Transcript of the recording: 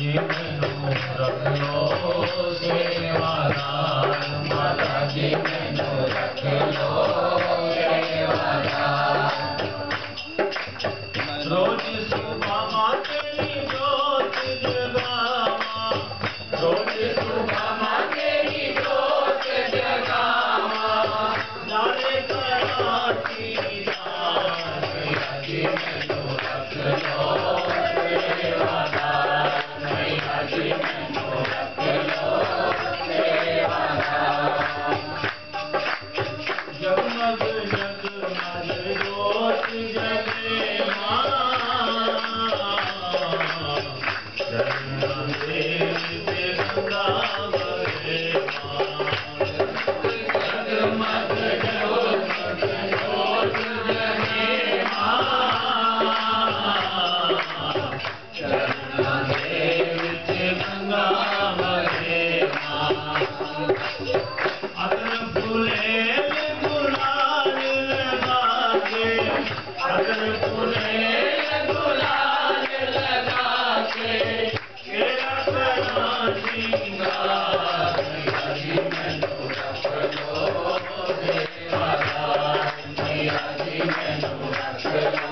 जी मैनू रख लो सेवादार, माता जी मैनू रख लो सेवादार। रोज सुबह माँ तेरी जोत जगावा, रोज सुबह माँ तेरी जोत जगावा, नारे कराची दार, मैया जी मैनू रख लो सेवादार, मैया जी मैनू रख लो सेवादार। जगमग जगमग जोत जगे माँ, जगमग गंगा बहे माँ, जगमग जगमग जोत जगे माँ, जगमग गंगा बहे माँ। अगर फूले गुलाल लगा के, अगर फूले गुलाल लगा के, तेरा करा श्रृंगार, मैया जी मैनू रख लो सेवादार, मैया जी मैनू रख लो